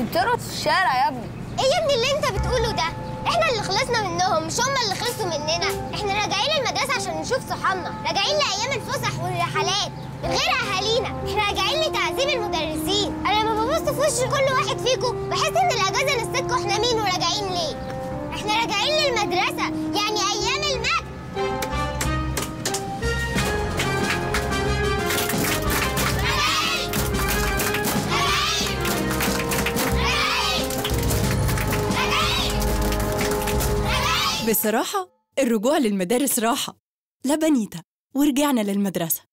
بترقص في الشارع يا ابني. ايه يا ابني اللي انت بتقوله ده؟ احنا اللي خلصنا منهم مش هم اللي خلصوا مننا. احنا راجعين المدرسه عشان نشوف صحابنا، راجعين لايام الفسح والرحلات من غير اهالينا. احنا راجعين لتعذيب المدرسين. انا لما ببص في وش كل واحد فيكم بحس ان الاجازه نسيتكم احنا مين وراجعين ليه. احنا راجعين للمدرسه، يعني ايام المجد. بصراحة الرجوع للمدارس راحة. لا بنيتة ورجعنا للمدرسة.